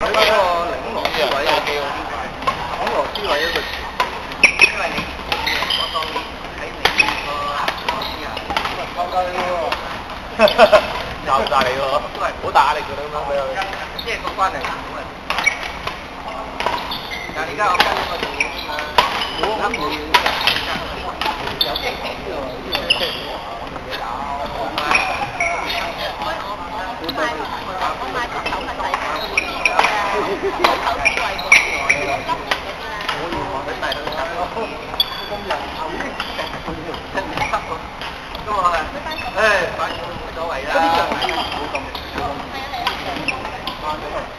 嗰個檸螺絲位有機會，檸螺絲位一個詞，因為你我當你喺你個螺絲啊，拋低喎，鬧晒你喎，都係好大壓力㗎啦咁樣俾佢，即係個關係好啊。但係而家我跟咗個電影啊嘛，我冇嘢有機會呢個我買個手物仔嘅，好貴喎，6粒嗰啲啦。我要買佢大兩粒咯，咁人頭呢？真係黑喎，咁我係，反正冇所謂啦。嗰啲橡膠冇咁。係啊係啊。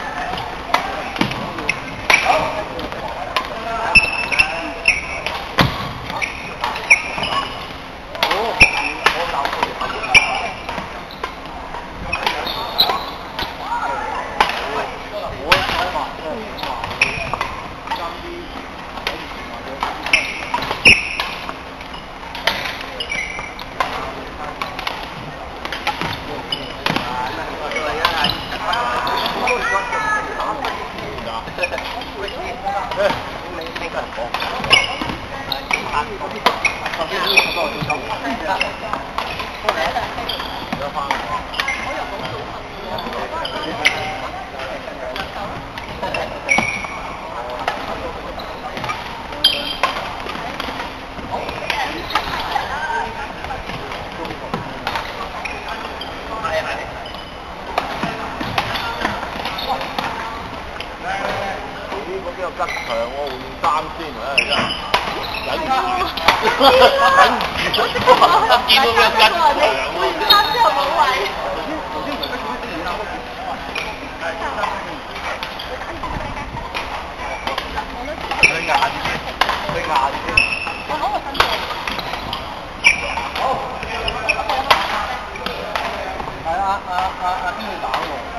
比較吉祥喎，換衫先啊！真係忍唔住，忍唔住，見到佢吉祥喎。換衫之後冇位。頭先唔係吉祥先換衫。佢硬啲，佢硬啲。我攞個粉條。好。係啊，邊個打喎？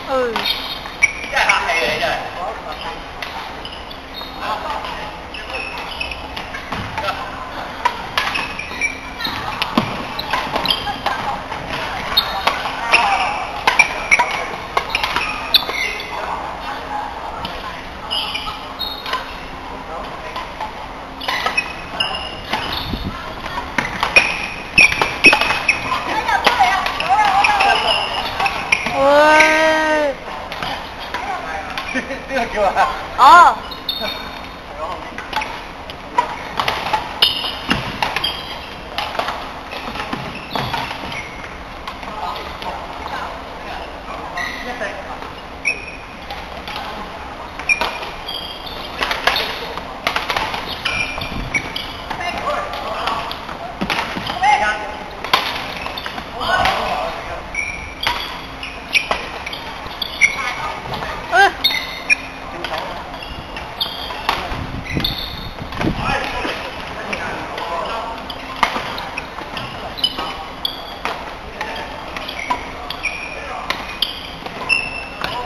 Ừ. Cái hạt này vậy trời. Ôi. Được chưa? Ờ.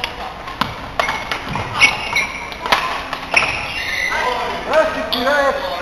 Раз,